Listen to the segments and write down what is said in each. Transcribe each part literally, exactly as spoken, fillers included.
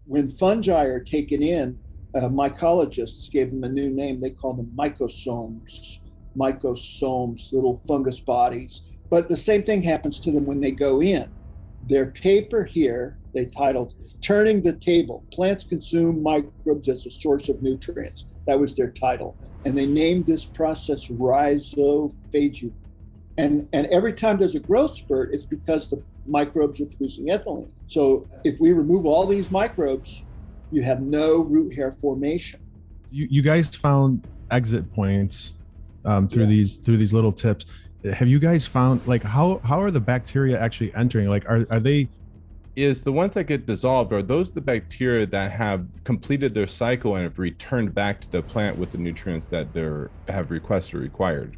when fungi are taken in, uh, mycologists gave them a new name. They call them mycosomes, mycosomes, little fungus bodies. But the same thing happens to them when they go in. Their paper here, they titled, Turning the Table, Plants Consume Microbes as a Source of Nutrients. That was their title. And they named this process Rhizophagy. And, and every time there's a growth spurt, it's because the microbes are producing ethylene. So if we remove all these microbes, you have no root hair formation. You, you guys found exit points um, through yeah. these through these little tips. Have you guys found, like, how how are the bacteria actually entering? Like, are are they? Is the ones that get dissolved, are those the bacteria that have completed their cycle and have returned back to the plant with the nutrients that they have requested or required?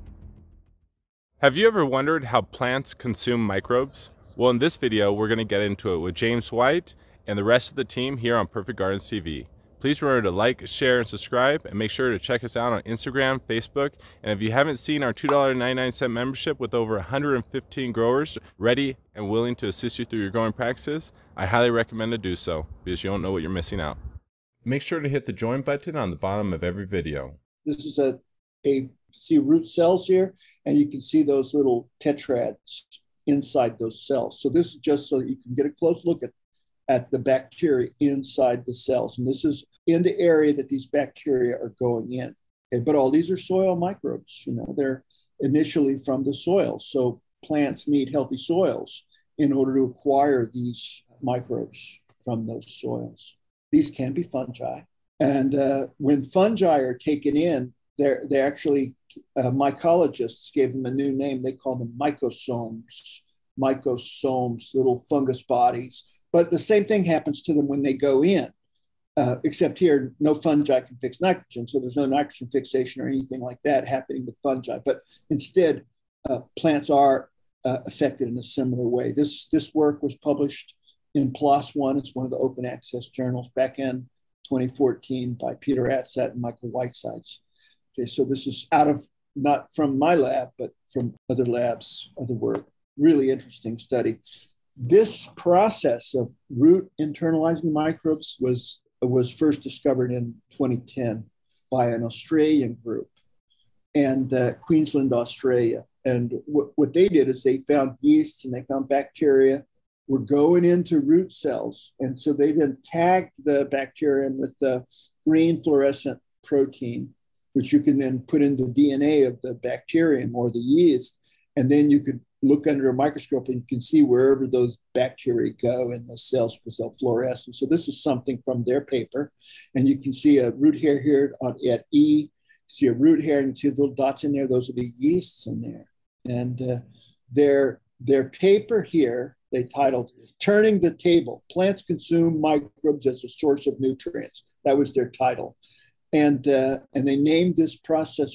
Have you ever wondered how plants consume microbes? Well, in this video, we're going to get into it with James White and the rest of the team here on Perfect Gardens T V. Please remember to like, share, and subscribe, and make sure to check us out on Instagram, Facebook, and if you haven't seen our two ninety-nine membership with over one hundred fifteen growers ready and willing to assist you through your growing practices, I highly recommend to do so because you don't know what you're missing out. Make sure to hit the join button on the bottom of every video. This is a, a see root cells here, and you can see those little tetrads inside those cells. So this is just so that you can get a close look at, at the bacteria inside the cells. And this is in the area that these bacteria are going in. Okay, but all these are soil microbes. You know, they're initially from the soil. So plants need healthy soils in order to acquire these microbes from those soils. These can be fungi. And uh, when fungi are taken in, they're, they actually, uh, mycologists gave them a new name. They call them mycosomes, mycosomes, little fungus bodies. But the same thing happens to them when they go in, uh, except here, no fungi can fix nitrogen. So there's no nitrogen fixation or anything like that happening with fungi. But instead, uh, plants are uh, affected in a similar way. This, this work was published in PLOS One. It's one of the open access journals back in twenty fourteen by Peter Atzat and Michael Whitesides. Okay, so this is out of, not from my lab, but from other labs, other work. Really interesting study. This process of root internalizing microbes was, was first discovered in twenty ten by an Australian group and uh, Queensland, Australia. And w- what they did is they found yeasts and they found bacteria were going into root cells. And so they then tagged the bacterium with the green fluorescent protein, which you can then put in the D N A of the bacterium or the yeast. And then you could look under a microscope and you can see wherever those bacteria go in the cells because they'll fluoresce. So this is something from their paper. And you can see a root hair here on, at E, see a root hair and you see the little dots in there. Those are the yeasts in there. And uh, their, their paper here, they titled, Turning the Table, Plants Consume Microbes as a Source of Nutrients. That was their title. And, uh, and they named this process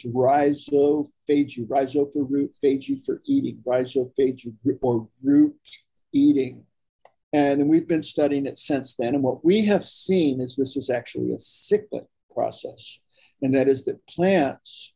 rhizophagy, rhizo for root, phagy for eating, rhizophagy or root eating. And then we've been studying it since then. And what we have seen is this is actually a cyclic process. And that is that plants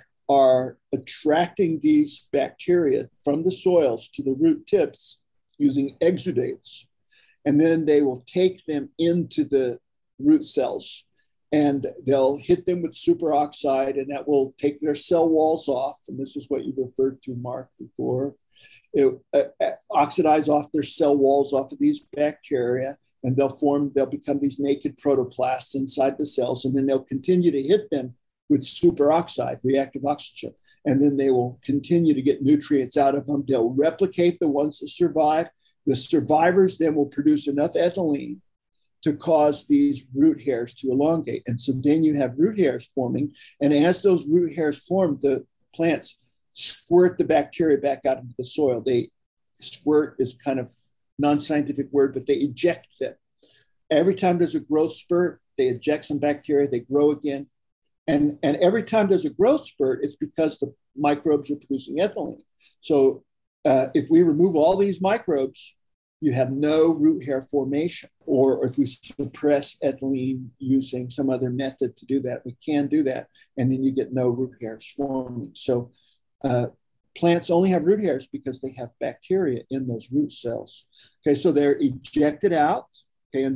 are attracting these bacteria from the soils to the root tips using exudates. And then they will take them into the root cells. And they'll hit them with superoxide, and that will take their cell walls off. And this is what you referred to, Mark, before. It uh, oxidize off their cell walls off of these bacteria, and they'll form, they'll become these naked protoplasts inside the cells, and then they'll continue to hit them with superoxide, reactive oxygen. And then they will continue to get nutrients out of them. They'll replicate the ones that survive. The survivors then will produce enough ethylene to cause these root hairs to elongate. And so then you have root hairs forming. And as those root hairs form, the plants squirt the bacteria back out into the soil. They squirt is kind of non-scientific word, but they eject them. Every time there's a growth spurt, they eject some bacteria, they grow again. And, and every time there's a growth spurt, it's because the microbes are producing ethylene. So uh, if we remove all these microbes, you have no root hair formation. Or if we suppress ethylene using some other method to do that, we can do that. And then you get no root hairs forming. So uh, plants only have root hairs because they have bacteria in those root cells. Okay, so they're ejected out. Okay, and then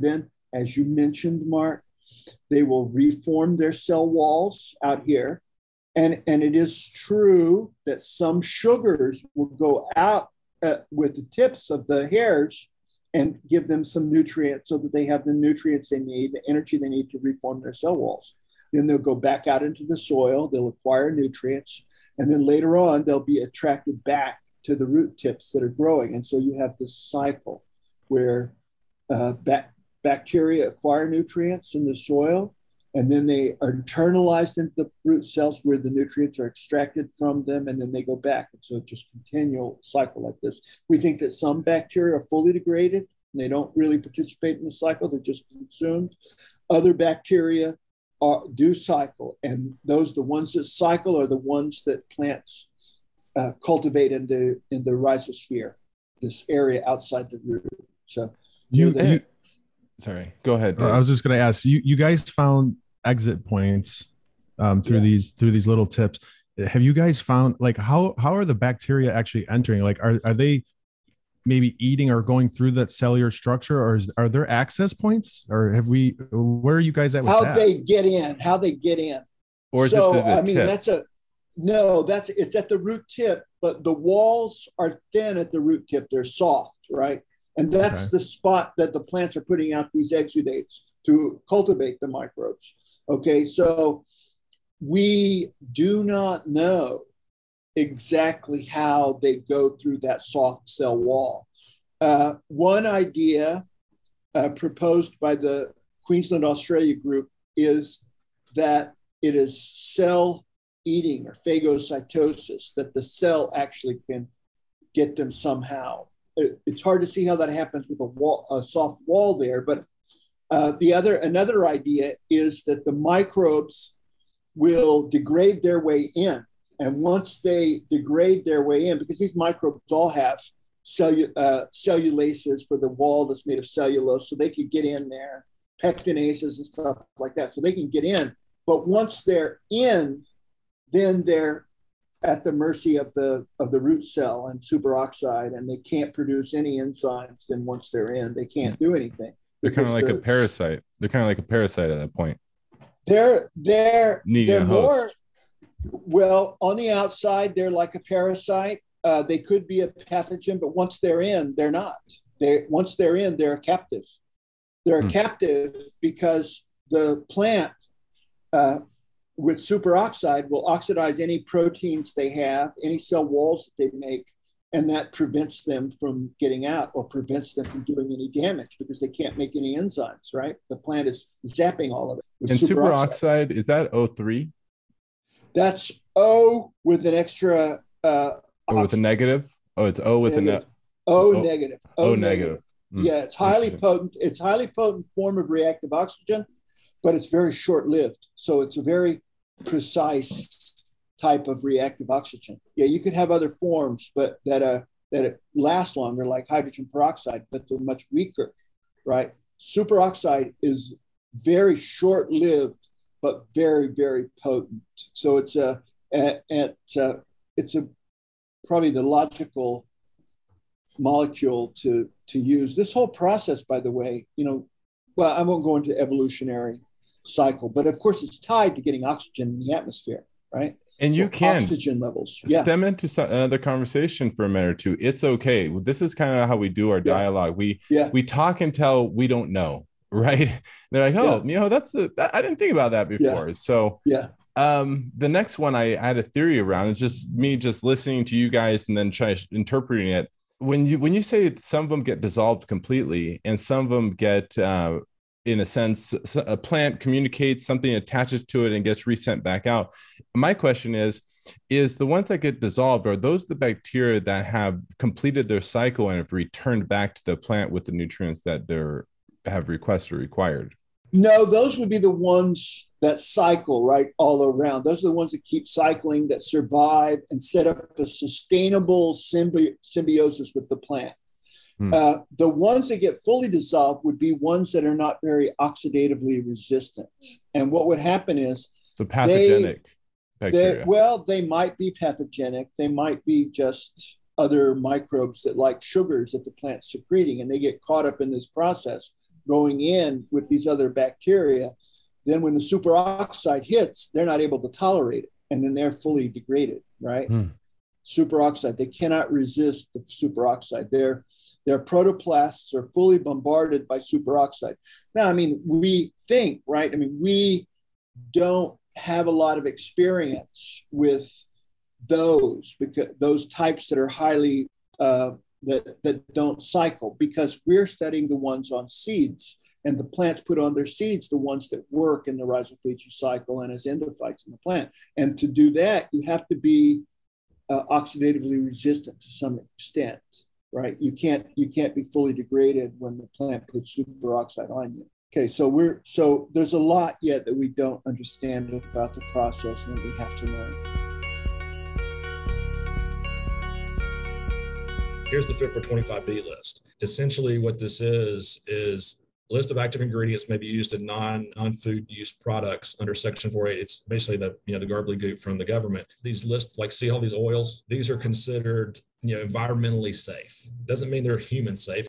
as you mentioned, Mark. They will reform their cell walls out here. And, and it is true that some sugars will go out uh, with the tips of the hairs and give them some nutrients so that they have the nutrients they need, the energy they need to reform their cell walls. Then they'll go back out into the soil, they'll acquire nutrients, and then later on, they'll be attracted back to the root tips that are growing. And so you have this cycle where uh, ba- bacteria acquire nutrients in the soil, and then they are internalized into the root cells where the nutrients are extracted from them, and then they go back. And so it's just a continual cycle like this. We think that some bacteria are fully degraded, and they don't really participate in the cycle, they're just consumed. Other bacteria are, do cycle, and those, the ones that cycle are the ones that plants uh, cultivate in the, in the rhizosphere, this area outside the root. So you, they, you sorry, go ahead, Dave. I was just going to ask you, you guys found exit points um, through yeah. these, through these little tips. Have you guys found, like, how, how are the bacteria actually entering? Like, are, are they maybe eating or going through that cellular structure, or is, are there access points, or have we, where are you guys at with how that? they get in, how they get in. Or is so, it the I mean, tip? that's a, no, that's, it's at the root tip, but the walls are thin at the root tip. They're soft, right? And that's okay. the spot that the plants are putting out these exudates to cultivate the microbes. Okay, so we do not know exactly how they go through that soft cell wall. Uh, one idea uh, proposed by the Queensland, Australia group is that it is cell eating or phagocytosis, that the cell actually can get them somehow. It, it's hard to see how that happens with a, wall, a soft wall there, but uh, the other, another idea is that the microbes will degrade their way in. And once they degrade their way in, because these microbes all have cellu- uh, cellulases for the wall that's made of cellulose, so they can get in there, pectinases and stuff like that, so they can get in. But once they're in, then they're at the mercy of the of the root cell and superoxide, and they can't produce any enzymes. Then once they're in, they can't do anything. They're kind of like the, a parasite. They're kind of like a parasite at that point. They're they're Needing they're a more host. Well, on the outside, they're like a parasite. Uh, they could be a pathogen, but once they're in, they're not. They once they're in, they're a captive. They're a hmm. captive because the plant uh, with superoxide will oxidize any proteins they have, any cell walls that they make, and that prevents them from getting out or prevents them from doing any damage because they can't make any enzymes, right? The plant is zapping all of it. And superoxide, superoxide, is that O three? That's O with an extra... Uh, or with a negative? Oh, it's O with negative. a... O, o negative. O, o negative. negative. Mm. Yeah, it's highly potent. It's highly potent form of reactive oxygen, but it's very short-lived. So it's a very precise type of reactive oxygen. Yeah, you could have other forms, but that uh that it lasts longer, like hydrogen peroxide, but they're much weaker, right? Superoxide is very short-lived, but very, very potent. So it's a, a, a it's a probably the logical molecule to to use. This whole process, by the way, you know, well, I won't go into evolutionary cycle, but of course it's tied to getting oxygen in the atmosphere, right? And you so can oxygen levels yeah. stem into some, another conversation for a minute or two. It's okay. This is kind of how we do our yeah. dialogue. We yeah. we talk until we don't know, right? They're like, oh, yeah. you know, that's the that, I didn't think about that before. Yeah. So yeah. Um, the next one I had a theory around. It's just me just listening to you guys and then try interpreting it. When you when you say some of them get dissolved completely and some of them get, uh, in a sense, a plant communicates, something attaches to it and gets resent back out. My question is, is the ones that get dissolved, are those the bacteria that have completed their cycle and have returned back to the plant with the nutrients that they're have requested or required? No, those would be the ones that cycle right all around. Those are the ones that keep cycling, that survive and set up a sustainable symbi- symbiosis with the plant. Hmm. Uh, the ones that get fully dissolved would be ones that are not very oxidatively resistant. And what would happen is, so pathogenic they, bacteria. They, well, they might be pathogenic. They might be just other microbes that like sugars that the plant's secreting, and they get caught up in this process. going in with these other bacteria, then when the superoxide hits, they're not able to tolerate it, and then they're fully degraded, right? Hmm. Superoxide, they cannot resist the superoxide. Their, their protoplasts are fully bombarded by superoxide. Now, I mean, we think, right? I mean, we don't have a lot of experience with those, because those types that are highly, uh, that, that don't cycle, because we're studying the ones on seeds, and the plants put on their seeds the ones that work in the rhizophagy cycle and as endophytes in the plant. And to do that, you have to be Uh, oxidatively resistant to some extent, right? You can't you can't be fully degraded when the plant puts superoxide on you. Okay, so we're so there's a lot yet that we don't understand about the process, and that we have to learn. Here's the Fit for twenty-five B list. Essentially, what this is is list of active ingredients may be used in non, non-food use products under Section four eight. It's basically the, you know, the gobbledygook from the government. These lists, like, see all these oils, these are considered, you know, environmentally safe. Doesn't mean they're human safe.